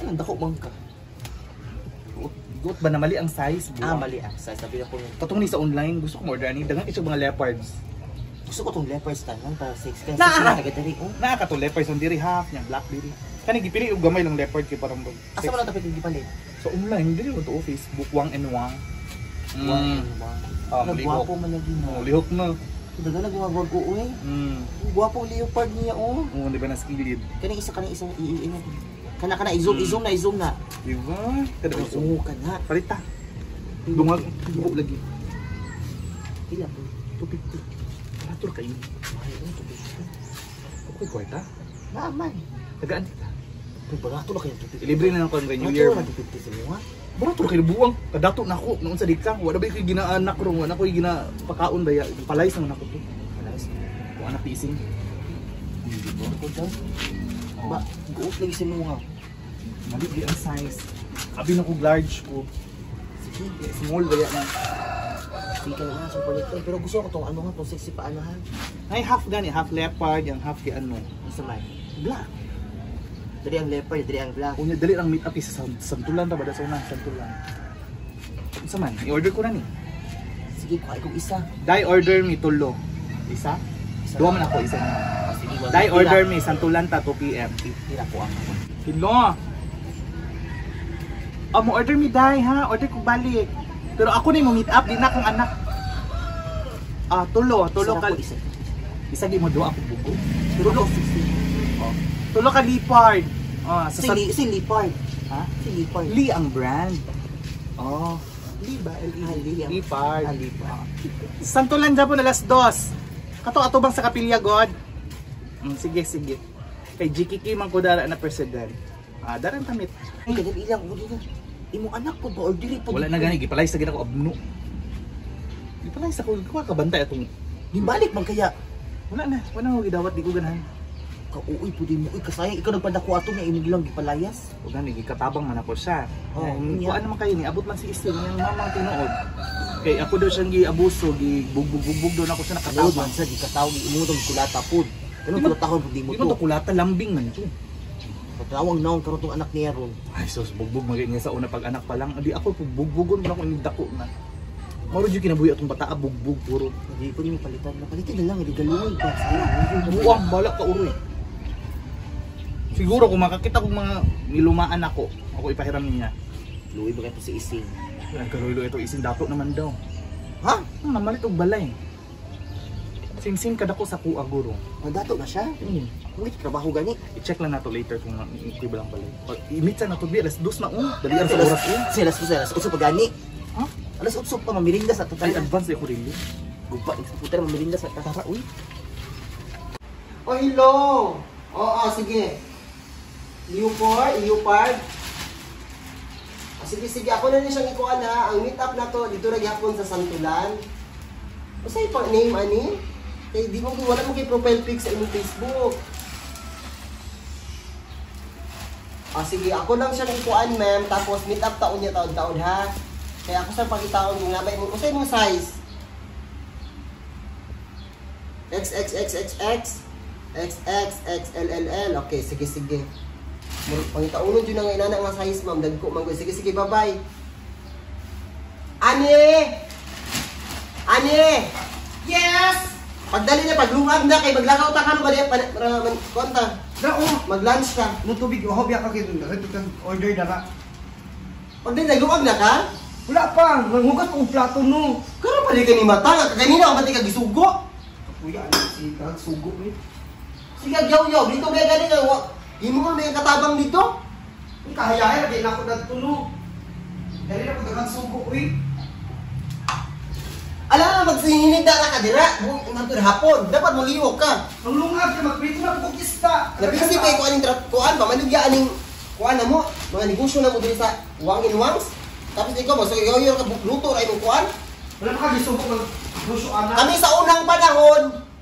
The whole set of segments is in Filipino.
Ang dako man ka. Guot ba na mali ang size? Mali ang size. Sabi na ko yun. Katong ni sa online, gusto ko order ni. Dagan isang mga leopards. Gusto ko itong leopards tanan para 6 kaya Naa! nagadali ko. Naa ka to leopards ang diri half niya, blackberry. Kani gipili og gamay lang leopard kay parang bag. Asa mo lang tapos hindi palit? So online diri mo to Facebook Wang and Wang. Nagwapo man na gina. Lihok na. Daga nagwawag ko uy. Gwapo leopard niya oh. Di ba na skilled? Kanang isang iingon. Kana izom na. Diba? Kada gusto. Oo kana. Palita. Dungag buo lagi. Pila po? 250. Barato kayo. Mahal yun, 250. Okay, kwarta. Naman. Tagaan kita. Kung barato na kayo 250. Ilibre na lang ko ang New Year. Barato na 250 sa mga. Barato kayo buwang. Kadato na ako. Noon sa dikang. Wala ba yung ginaanak ro. Wala ko yung ginapakaon ba. Palay sa anak ko to. Malas. Kung anak pising. Hindi ba ako dyan? Ba, guot lagi sa mga. Mali di ang size. Abi na ko large ko. Sige. Small ba yan na. Sige ka na sa palitan. Pero gusto ko itong ano nga, itong sexy paanahan. Ay half gani. Half leopard. Yung half kay ano. Ang samay. Black. Dari ang leopard, dari ang black. Unya dali lang meet up sa santulan ta ba sa una santulan. Unsa man? I-order ko na ni. Sige, kuha ikong isa. Dai order mi tulo. Isa? Duha man ako isa na. Sige, Dai order mi santulan ta 2 PM. Tira ko ang ako. Hello. Mo order mi dai ha. Order ko balik. Pero ako ni mo meet up din na akong anak. Tulo ka. Isa gi mo duha ako bugo. Tulo. Tulo ka leopard. Si leopard. Ha? Si leopard. Lee ang brand. Lee ba? Lee. Leopard. Leopard. Santulan dyan po na alas 2. Kato ato bang sa Kapilya God? Sige. Kay GKK man ko dara na president. Daran tamit. Ay, ganun ilang. Imong anak ko ba? Or dili po? Wala na gani. Gipalay sa gina ko abno. Gipalay sa ko. Kuha ka bantay atong. Gimbalik man kaya. Wala na ko gidawat. Di ko ganahan. Kauuy po din mo. Uy, kasayang ikaw nagpadako ato niya. Imig lang gipalayas. O gani. Gikatabang man ako siya. Kuha naman kayo ni. Abot man si Isting. Yung mamang tinuod. Kay ako daw siyang giabuso. Gibugbog doon ako siya Katawag nakatabang. man siya. Gikatawag. Imutong kulata po. Anong kulatahon po di mo Di mo to to? kulata. Lambing man ito. Katawang naon karon tong anak niya ron. Ay sus, bugbog maging sa una pag anak pa lang. Di ako bugbugon mo na ako dako na. Maro jud kinabuhi atong bata bugbog puro. Hindi po niyo palitan. Napalitan na lang. Hindi galuoy pa. Buwang bala ka uroy. Siguro kung makakita kong mga nilumaan ako ipahiram niya. Luoy ba kayo si Ising? Nagkalulo ito ising dato naman daw. Ha? Mamalit og balay. Sim kadako sa kuha guro. Dato na siya? Uy, trabaho gani. I-check lang nato later kung ikoy ba lang balay. I-meet sa nato bi alas 2 na dali sa oras Silas uso pa gani. Ha? Alas uso pa mamirinda sa Ay tatay. advance ako rin. Gupa, sa puter mamirinda sa tatara. Uy. Oh, hello! Oo, sige. Leopard. Sige, ako na rin siyang ikuha na. Ang meet up na to, dito na gihapon sa Santulan. O sa'yo pang name, ani? Eh, di mo, wala mo kay profile pic sa inyong Facebook. Sige, ako lang siyang ikuhaan, ma'am. Tapos meet up taon niya, taon-taon, ha? Kaya ako siyang pakitaon yung nabay mo. O sa'yo mong size? XXXXX XXXLLL. Okay, sige. Pangitaunon yun ang inana nga size, ma'am. Dagko, ma'am. Sige, bye-bye. Ani! Yes! Pagdali niya, paglungag na kay maglagaw ta ka ba diya para konta. Mag-lunch ka. No tubig, hobi ka kay order na ka. Pagdali nagluwag na ka? Wala pa, nangugas ko plato no. Karon pa di ka ni mata, kanina ka pati ka gisugo. Kuya, ano si sugo eh. Sige, yaw, dito may gani ka. Imo mo may katabang dito. Ang kahayahay, di na ako nagtunog. Dali na ko dagang sugo eh. Alam na, magsihinig na ka dira. Matur hapon, dapat maliwok ka. Ang lungag na magprito na ko kista. Nabisi kay kuan ning kuan ba manugya aning kuan na mo, mga negosyo na mo diri sa Wang in Wangs. Tapos ikaw mo so yoyo ka luto ra imong kuan. Wala pa ka gisubok ng gruso ana. Kami sa unang panahon,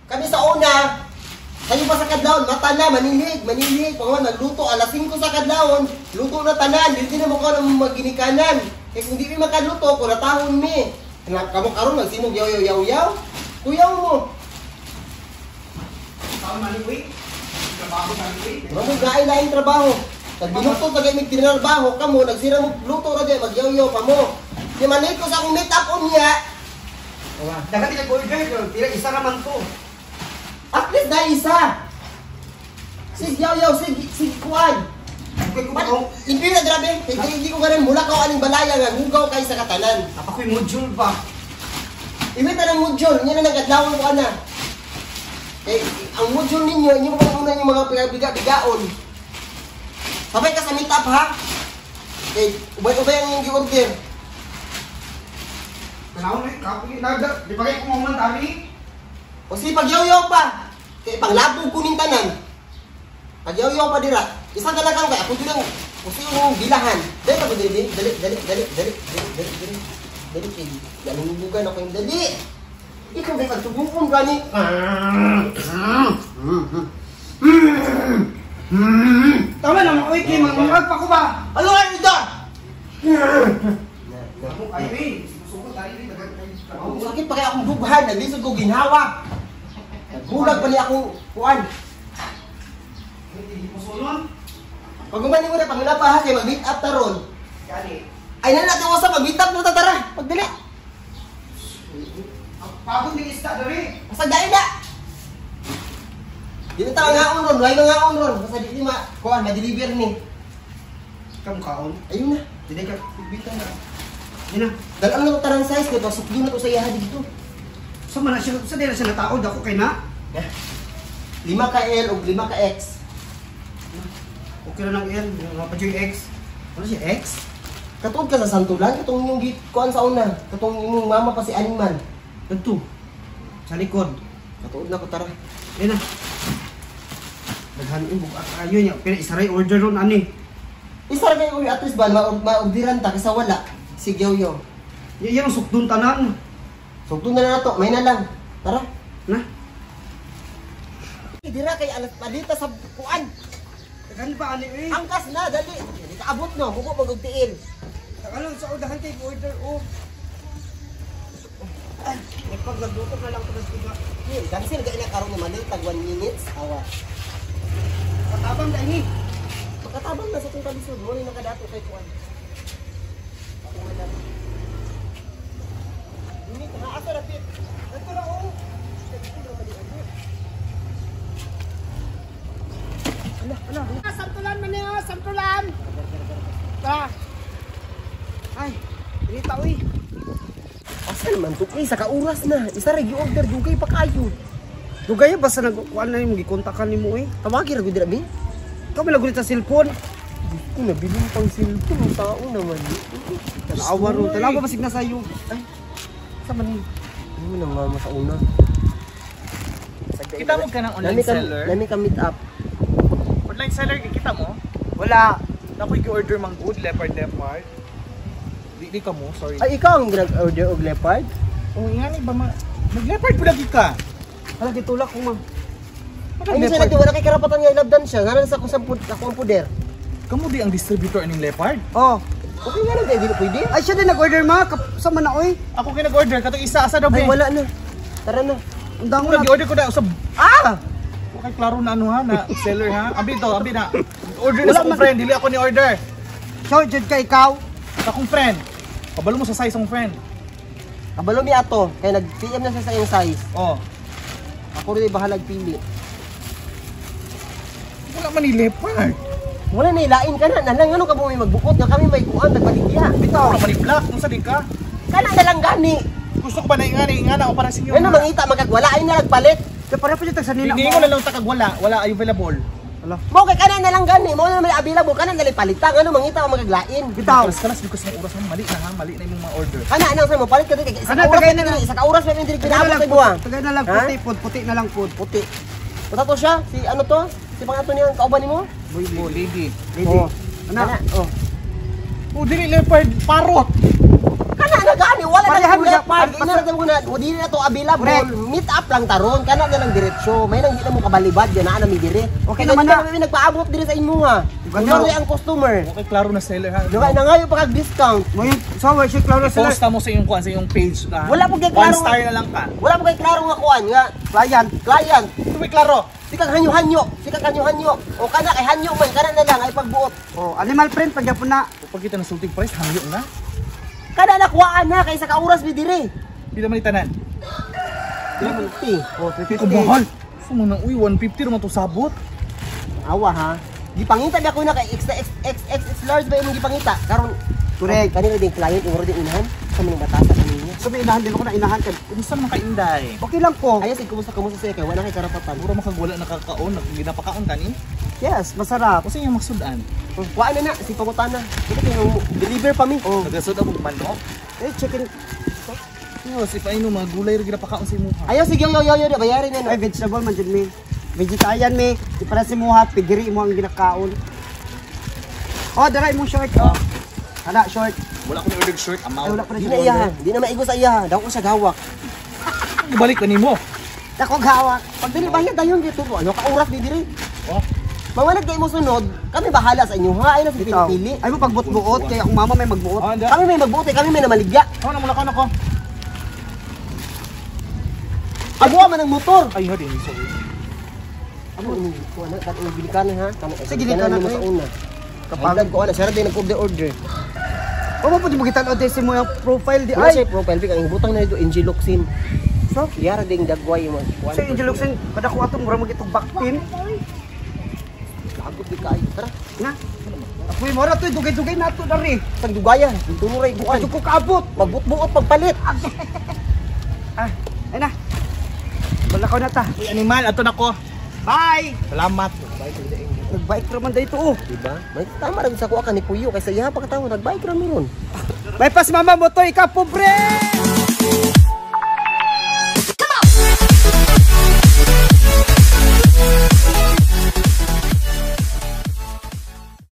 kayo pa sa kadlawon, mata na, manilig. Pangawan, nagluto, alas 5 sa kadlawon, luto na tanan, hindi na mo ka na maginikanan. Kaya kung di mo makaluto, kuratahon mi. Kamu karon magsimog yaw. Kuyaw mo. Tama maliwi. Trabaho maliwi. Mamu gaay laing trabaho. Nagbinuto sa gamit tinarbaho ka mo, nagsira mo luto ra di magyaw-yaw pa mo. Di manit ko sa akong meet up on niya. Dagat ka order, pira isa naman to. At least na isa. Sig yaw-yaw, sig kuan. Hindi na grabe, hindi ko ganun mula ka aning balaya nga hugaw kay sa katanan. Ako'y module ba? Imita ng module, niya na nagadlawon ko ana. Eh, ang module ninyo, inyo pa una yung mga biga-bigaon. Sabay ka sa meet up ha? Eh, ubay-ubay ang i-order. Kailangan eh, kapag nagat, di ba kayo kumuman tali? O sige, pagyaw-yaw pa. Kaya panglabog kunin tanan. Pagyaw-yaw pa dira. Isa ka lang kaya, kung doon kung sino yung bilahan. Dali ka ba, dali. Dali, nalulugan ako yung dali. Ikaw may pagtubukon gani. Tama naman, oy, kay mangungag pa ko ba? Ano nga yung ito? Ako kayo eh, susuko tayo eh, dagat kayo. Sakit pa kaya akong dughan, naglisod ko ginhawa. Nagbulag pa niya akong kuan. Hindi mo sulon? Pag umani mo na, pag napaha kayo, mag-meet up taron. Kani. Ay na natin wasa, mag-meet up na tatara. Pagdali. Pagod ng isda dari. Masagdain na. Dito tayo nga ron, wala nga ron. Basta di kuan, ma-deliver ni. Kamu kaon. Ayun na. Hindi ka bibita na. Yan na. Dalang na ito tarang size, kaya pasok doon na ito sa iyaha dito. So man siya sa dira siya nataod ako kay na. 5 ka L o 5 ka X. Okay na lang yan, mga pa X. Ano si X? Katuod ka sa Santulan, katong yung kuan sa una. Katong yung mama pa si Animal. Ito. Sa likod. Katuod na ko tara. Yan na. Naghanin mo at ayo niya. Pero isaray order ron ani. Isa kayo at least ba, ma-orderan ta kasi wala. Sigyaw-yaw. Yan ang sukdun tanan. So doon na to, may na lang. Tara. Na. Dira kay alas palita sa kuan. Tagan pa ani eh. Angkas na, dali. Hindi ka abot no, buko magugtiin. Tagan sa ordahan kay order o. Ay, pag nagluto na lang tapos iba. Cancel ka ina karon ni malit tag 1 minutes. Awa. Patabang na ini. Makatabang na sa itong kalisod. Muna yung nakadato kay kuan. Ako wala. Ini na asa rapid. Ito na oh. Santulan man niya, santulan. Ta. Ay, dito uy. Asa naman to? Sa kauras na. Isa rin order dugay pa kayo. Dugay basta nagkuan na yung gikontakan nimo eh. Tawagi ra gud dira bi. Ikaw may lagunit sa cellphone. Kung nabiling pang cellphone ng tao naman. Tanawa ro, tanawa basig na sayo. Ay. Sa man. Ano nang mama sa una. Kita mo ka ng online seller? Nami ka meet up. Online seller, kita mo? Wala. Nakoy gi-order mang good leopard. Di ka mo, sorry. Ay ikaw ang nag-order og leopard? Oh, nga ni ba mag-leopard po lagi ka? Wala gitulak ko ma. Ay minsan natin wala kay karapatan nga ilabdan siya. Ngano sa akong ako ang puder. Kamu di ang distributor aning leopard? Oh. Okay nga lang dili pwede. Ay siya din nag-order ma. Sa man na oy. Ako kay nag-order katong isa asa daw Ay be. wala na. Tara na. Undang Ako na. nag-order ko na usab. Ah! Okay, klaro na ano ha, na seller ha. Abi na. Order na sa akong friend, dili ako ni order. So, jud ka ikaw. Sa akong friend. Kabalo mo sa size ng friend. Kabalo mi ato kay nag-PM na siya sa iyong size. Oh. Ako rin bahalag pili. Wala man ni leopard. Wala na ilain ka na. Nalang ano ka mo may magbukod nga kami may kuan nagbaligya. Bitaw ra man ni black, unsa di ka? Kana na lang gani. Gusto ko ba na ingana o para sa inyo? Ano mangita magagwala ay na nagpalit. Kaya para pa sa nila Hindi ko na lang takag wala available. Wala. Mo kay kana na lang gani. Mo na may available kana na palitan. Ano mangita o magaglain. Bitaw. Kalas because ng oras mo mali na ha, mali na yung mga order. Kana ano sa mo palit ka dito. Isa Ano, ka oras tagay na na lang. Isa ka oras na hindi Tagay na pinabot lang kay buwa. Tagay na lang Ha? puti na lang food. Puti. Puta to siya. Si ano to? Si pangato niya kauban nimo? Boy boy. Lady. Lady. Oh. Ana. Oh. Oh, dili leopard, parrot. Kana na gani wala Parehan mo na siya. part. Ina na mo na dili na to available. Correct. Meet up lang taron. Kana na lang diretsyo. May nang di na mo kabalibad yan na mi dire. Okay naman na. Kami nagpaabot dire sa imo ha. Kunwari ang customer. Okay, klaro na seller ha. Nangayo pa kag-discount. Mo yung sawa siya klaro sila. I-post mo sa iyong kuan sa iyong page ka. Wala po kay 1 klaro. star na lang ka. Wala po kay klaro nga kuan nga. Client. Ito may klaro. Di kang hanyo-hanyo. O kana kay hanyo man, kana na lang ay pagbuot. Oh, animal print pagyapon na. Pag kita ng sulting price, hangyo na. Kana nakuhaan na kaysa ka oras ni dire. Di naman itanan. 350. Oh, Ikaw mahal. Sumunang, uy, 150 naman to sabot. Awa ha. Gipangita di ako na kay XXX large ba imong gipangita? Karon Correct. kanina din client imo din inahan sa mga batasa kanina. So may inahan din ako na inahan kay. Kumusta man ka-inday? Okay lang po. Ayos kumusta siya kay wala kay karapatan. Puro makagwala nakakaon, ginapakaon kani. Yes, masarap. Kasi yung magsudan. Wa na si pangutana. Dili kay deliver pa mi. Oh, Nagasud ako manok. chicken. Yo, si paino mga gulay rin ginapakaon sa imo. Ayaw sige yo bayarin na. Ay vegetable man jud mi. Vegetarian mi. Di para si muha pigiri mo ang ginakaon. Oh, dara mo short. Oh. Ana short. Wala ko ni order shirt, Ay, amaw. wala pa Di rin na iyahan. Di na maigo sa iyahan. Daw ko siya gawak. Ibalik ka nimo. Ako gawak. Pag dili bayad dayon dito po. Ano ka oras di dire? Oh. Mawalag kay mo sunod, kami bahala sa inyo ha. Ay na si Ito. pili. Ay mo pagbut-buot kay akong mama may magbuot. Oh, anda. Kami may magbuti, kami may namaligya. Oh, namula ka na ko. Abuha man ang motor. Ay, hindi ni sorry. Ano ni ko na kat ang bilikanan ha? Kami Sige, gilikanan, mo sa eh. una. Kapag ko ana, sara din nag-order. O mo pud mo kita od si mo yung profile di Ay, ay. sa profile pic ang butang na ito Injiloxin. So, Yara ding dagway mo. sa Angeluxin kada ko atong mura mo gitong baktin. Lagot di kayo. Tara, Na. Ako mo ra to dugay-dugay nato dari. pag dugayan, tunuray bukan. Kadyo ko kaabot. Magbut-buot pagpalit. Ah, ay na. Wala ko na ta. Uy, animal, ato na ko. Bye. Salamat. Nagbike ra man dito oh. Diba? May tama rin sa kuha ka ni Puyo kaysa iya pa katawa nagbike ra meron. Bypass mama mo to ikaw pobre.